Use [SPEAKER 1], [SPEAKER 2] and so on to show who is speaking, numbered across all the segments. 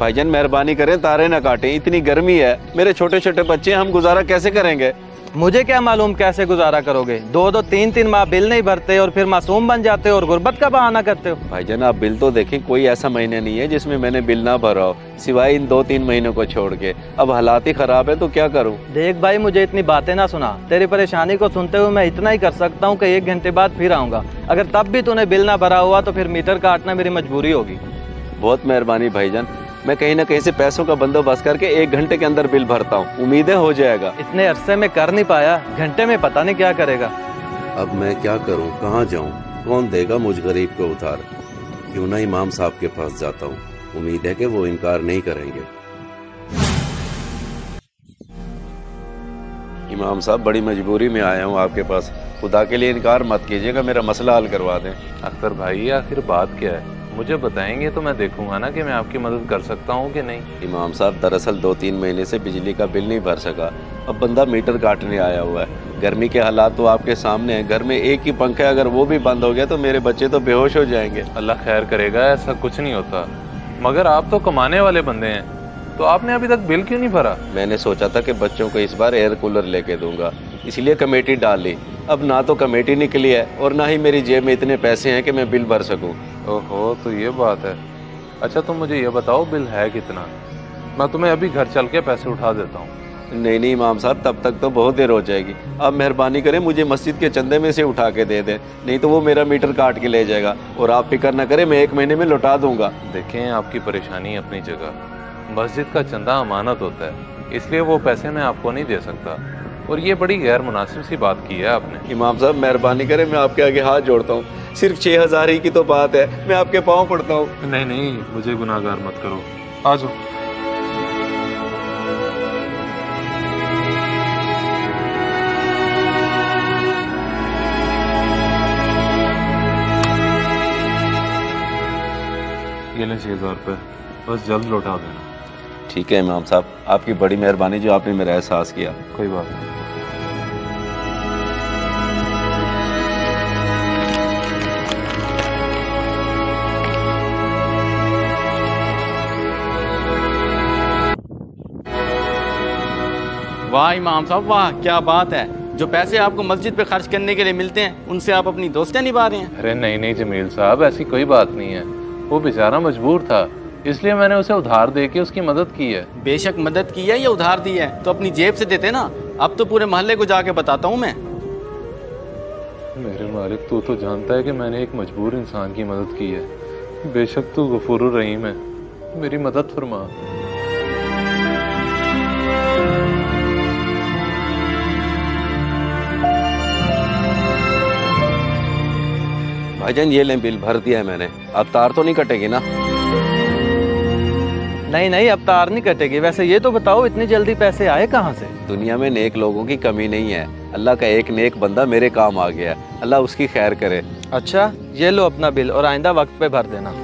[SPEAKER 1] भाईजान मेहरबानी करें, तारे ना काटें, इतनी गर्मी है, मेरे छोटे छोटे बच्चे, हम गुजारा कैसे करेंगे?
[SPEAKER 2] मुझे क्या मालूम कैसे गुजारा करोगे? 2-2 3-3 माह बिल नहीं भरते और फिर मासूम बन जाते हो और गुर्बत का बहाना करते हो।
[SPEAKER 1] भाईजान आप बिल तो देखें, कोई ऐसा महीने नहीं है जिसमें मैंने बिल ना भरा हो, सिवाय इन 2-3 महीनों को छोड़ के। अब हालात ही खराब है तो क्या करूं? देख
[SPEAKER 2] भाई मुझे इतनी बातें ना सुना, तेरी परेशानी को सुनते हुए मैं इतना ही कर सकता हूँ कि 1 घंटे बाद फिर आऊंगा। अगर तब भी तूने बिल ना भरा हुआ तो फिर मीटर काटना मेरी मजबूरी होगी।
[SPEAKER 1] बहुत मेहरबानी भाईजान, मैं कहीं ना कहीं से पैसों का बंदोबस्त करके 1 घंटे के अंदर बिल भरता हूँ, उम्मीदें हो जाएगा।
[SPEAKER 2] इतने अरसे में कर नहीं पाया, घंटे में पता नहीं क्या करेगा।
[SPEAKER 1] अब मैं क्या करूँ, कहाँ जाऊँ, कौन देगा मुझ गरीब को उधार? क्यों ना इमाम साहब के पास जाता हूँ, उम्मीद है कि वो इनकार नहीं करेंगे। इमाम साहब बड़ी मजबूरी में आया हूँ आपके पास, खुदा के लिए इनकार मत कीजिएगा, मेरा मसला हल करवा दें।
[SPEAKER 3] अख्तर भाई आखिर बात क्या है, मुझे बताएंगे तो मैं देखूंगा ना कि मैं आपकी मदद कर सकता हूँ कि नहीं।
[SPEAKER 1] इमाम साहब दरअसल 2-3 महीने से बिजली का बिल नहीं भर सका, अब बंदा मीटर काटने आया हुआ है। गर्मी के हालात तो आपके सामने हैं, घर में एक ही पंखा है, अगर वो भी बंद हो गया तो मेरे बच्चे तो बेहोश हो जाएंगे।
[SPEAKER 3] अल्लाह खैर करेगा, ऐसा कुछ नहीं होता। मगर आप तो कमाने वाले बंदे हैं, तो आपने अभी तक बिल क्यों नहीं भरा?
[SPEAKER 1] मैंने सोचा था कि बच्चों को इस बार एयर कूलर लेके दूंगा, इसलिए कमेटी डाल ली। अब ना तो कमेटी निकली है और ना ही मेरी जेब में इतने पैसे हैं कि मैं बिल भर सकूं।
[SPEAKER 3] ओहो, तो ये बात है। अच्छा तुम मुझे ये बताओ बिल है कितना, मैं तुम्हें अभी घर चल के पैसे उठा देता हूँ।
[SPEAKER 1] नहीं इमाम साहब, तब तक तो बहुत देर हो जाएगी। आप मेहरबानी करें, मुझे मस्जिद के चंदे में से उठा के दे दें, नहीं तो वो मेरा मीटर काट के ले जाएगा। और आप फिक्र न करें, मैं 1 महीने में लौटा दूंगा।
[SPEAKER 3] देखें आपकी परेशानी अपनी जगह, मस्जिद का चंदा अमानत होता है, इसलिए वो पैसे मैं आपको नहीं दे सकता, और ये बड़ी गैर मुनासिब सी बात की है आपने।
[SPEAKER 1] इमाम साहब मेहरबानी करें, मैं आपके आगे हाथ जोड़ता हूँ, सिर्फ 6000 ही की तो बात है, मैं आपके पाँव पड़ता हूँ।
[SPEAKER 3] नहीं नहीं, मुझे गुनाहगार मत करो, आ जाओ। ये लें 6000 रुपये, बस जल्द लौटा देना।
[SPEAKER 1] ठीक है इमाम साहब, आपकी बड़ी मेहरबानी जो आपने मेरा एहसास किया।
[SPEAKER 3] कोई बात नहीं।
[SPEAKER 4] वाह इमाम साहब वाह, क्या बात है, जो पैसे आपको मस्जिद पे खर्च करने के लिए मिलते हैं उनसे आप अपनी दोस्तियां निभा रहे हैं।
[SPEAKER 3] अरे नहीं नहीं जमील साहब, ऐसी कोई बात नहीं है, वो बेचारा मजबूर था, इसलिए मैंने उसे उधार दे के उसकी मदद की है।
[SPEAKER 4] बेशक मदद की है या उधार दी है तो अपनी जेब से देते ना, अब तो पूरे मोहल्ले को जाके बताता हूँ मैं।
[SPEAKER 3] मेरे मालिक, तू तो जानता है कि मैंने एक मजबूर इंसान की मदद की है, बेशक तू गफूरुर रहीम है, मेरी मदद फरमा।
[SPEAKER 1] भाईजान ये लें, बिल भर दिया है मैंने, अब तार तो नहीं कटेगी ना?
[SPEAKER 2] नहीं नहीं, अब तार नहीं कटेगी। वैसे ये तो बताओ इतनी जल्दी पैसे आए कहाँ से?
[SPEAKER 1] दुनिया में नेक लोगों की कमी नहीं है, अल्लाह का एक नेक बंदा मेरे काम आ गया, अल्लाह उसकी खैर करे।
[SPEAKER 2] अच्छा ये लो अपना बिल, और आइंदा वक्त पे भर देना।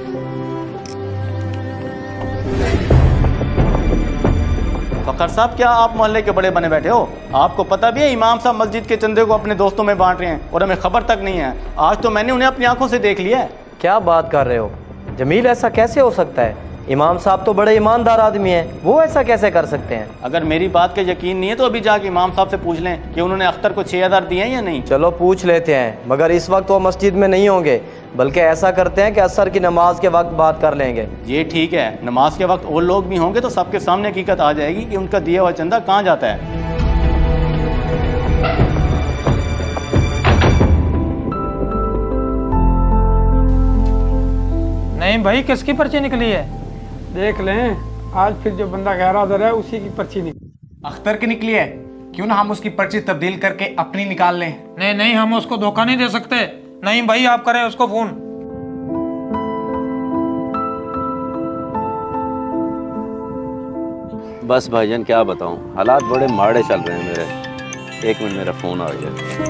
[SPEAKER 4] फखर साहब, क्या आप मोहल्ले के बड़े बने बैठे हो? आपको पता भी है इमाम साहब मस्जिद के चंदे को अपने दोस्तों में बांट रहे हैं और हमें खबर तक नहीं है। आज तो मैंने उन्हें अपनी आंखों से देख लिया है।
[SPEAKER 5] क्या बात कर रहे हो जमील, ऐसा कैसे हो सकता है? इमाम साहब तो बड़े ईमानदार आदमी हैं, वो ऐसा कैसे कर सकते हैं?
[SPEAKER 4] अगर मेरी बात का यकीन नहीं है तो अभी जाके इमाम साहब से पूछ लें कि उन्होंने अख्तर को 6000 दिए हैं या नहीं।
[SPEAKER 5] चलो पूछ लेते हैं, मगर इस वक्त वो मस्जिद में नहीं होंगे, बल्कि ऐसा करते हैं कि असर की नमाज के वक्त बात कर लेंगे।
[SPEAKER 4] ये ठीक है, नमाज के वक्त और लोग भी होंगे तो सबके सामने हकीकत आ जाएगी कि उनका दिया हुआ चंदा कहाँ जाता है।
[SPEAKER 6] नहीं भाई, किसकी पर्ची निकली है?
[SPEAKER 7] देख लें, आज फिर जो बंदा गैर हाजिर है उसी की पर्ची निकली।
[SPEAKER 8] अख्तर की निकली है, क्यों ना हम उसकी पर्ची तब्दील करके अपनी निकाल लें।
[SPEAKER 6] नहीं नहीं, हम उसको धोखा नहीं दे सकते। नहीं भाई, आप करें उसको फोन।
[SPEAKER 1] बस भाईजान क्या बताऊं, हालात बड़े माड़े चल रहे हैं मेरे। 1 मिनट, मेरा फोन आ गया।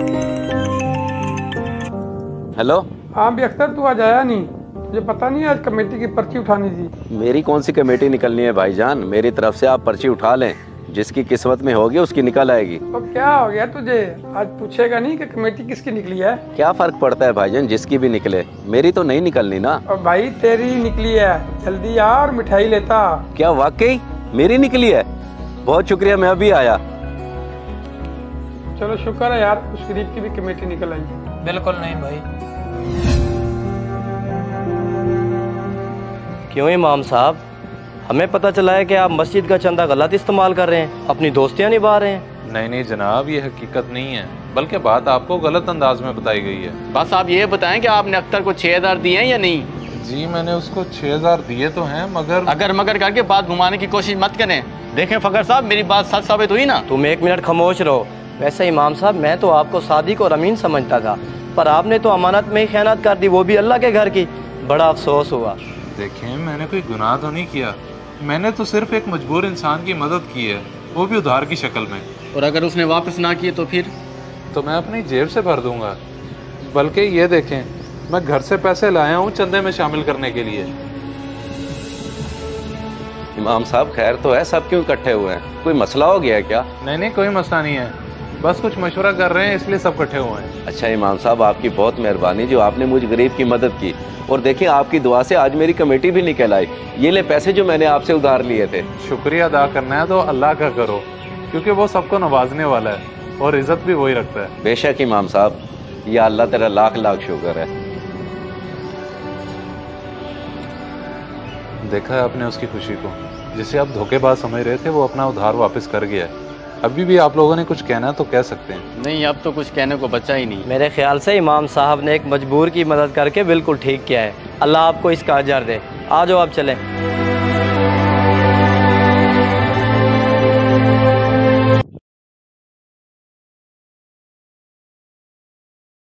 [SPEAKER 1] हेलो।
[SPEAKER 7] हाँ भी अख्तर, तू आज आया नहीं, मुझे पता नहीं आज कमेटी की पर्ची उठानी थी।
[SPEAKER 1] मेरी कौन सी कमेटी निकलनी है भाईजान, मेरी तरफ से आप पर्ची उठा लें, जिसकी किस्मत में होगी उसकी निकल आएगी।
[SPEAKER 7] तो क्या हो गया तुझे, आज पूछेगा नहीं कि कमेटी किसकी निकली है?
[SPEAKER 1] क्या फर्क पड़ता है भाईजान, जिसकी भी निकले, मेरी तो नहीं निकलनी ना।
[SPEAKER 7] और भाई तेरी निकली है, जल्दी आ और मिठाई लेता।
[SPEAKER 1] क्या वाकई मेरी निकली है? बहुत शुक्रिया, मैं अभी आया।
[SPEAKER 7] चलो शुक्र है यार, उस गरीब की भी कमेटी निकल आई।
[SPEAKER 6] बिल्कुल नहीं भाई।
[SPEAKER 5] क्यों इमाम साहब, हमें पता चला है कि आप मस्जिद का चंदा गलत इस्तेमाल कर रहे हैं, अपनी दोस्तियां निभा रहे हैं।
[SPEAKER 3] नहीं नहीं जनाब, ये हकीकत नहीं है, बल्कि बात आपको गलत अंदाज में बताई गई है।
[SPEAKER 4] बस आप ये बताएं कि आपने अख्तर को 6000 दिए हैं या नहीं?
[SPEAKER 3] जी मैंने उसको 6000 दिए तो हैं, मगर
[SPEAKER 4] अगर मगर करके बात घुमाने की कोशिश मत करें। देखें फकर साहब, मेरी बात सच साबित हुई ना।
[SPEAKER 5] तुम 1 मिनट खामोश रहो। वैसे इमाम साहब, मैं तो आपको सादिक और अमीन समझता था, पर आपने तो अमानत में ही खयानत कर दी, वो भी अल्लाह के घर की। बड़ा अफसोस हुआ।
[SPEAKER 3] देखें, मैंने कोई गुनाह तो नहीं किया, मैंने तो सिर्फ एक मजबूर इंसान की मदद की है, वो भी उधार की शक्ल में।
[SPEAKER 4] और अगर उसने वापस ना किए तो फिर?
[SPEAKER 3] तो मैं अपनी जेब से भर दूंगा। बल्कि ये देखें, मैं घर से पैसे लाया हूँ चंदे में शामिल करने के लिए।
[SPEAKER 1] इमाम साहब खैर तो है, सब क्यों इकट्ठे हुए हैं? कोई मसला हो गया है क्या?
[SPEAKER 3] नहीं नहीं, कोई मसला नहीं है, बस कुछ मशवरा कर रहे हैं इसलिए सब इकट्ठे हुए हैं।
[SPEAKER 1] अच्छा इमाम साहब, आपकी बहुत मेहरबानी जो आपने मुझ गरीब की मदद की, और देखिए आपकी दुआ से आज मेरी कमेटी भी निकल आई। ये ले पैसे जो मैंने आपसे उधार लिए थे।
[SPEAKER 3] शुक्रिया अदा करना है तो अल्लाह का करो, क्योंकि वो सबको नवाजने वाला है और इज्जत भी वही रखता है।
[SPEAKER 1] बेशक इमाम साहब, या अल्लाह तेरा लाख लाख शुक्र है।
[SPEAKER 3] देखा है आपने उसकी खुशी को, जिसे आप धोखेबाज समझ रहे थे वो अपना उधार वापस कर गया है। अभी भी आप लोगों ने कुछ कहना तो कह सकते हैं।
[SPEAKER 4] नहीं, अब तो कुछ कहने को बचा ही नहीं।
[SPEAKER 5] मेरे ख्याल से इमाम साहब ने एक मजबूर की मदद करके बिल्कुल ठीक किया है। अल्लाह आपको इसका अजर दे। आ जाओ आप चलें।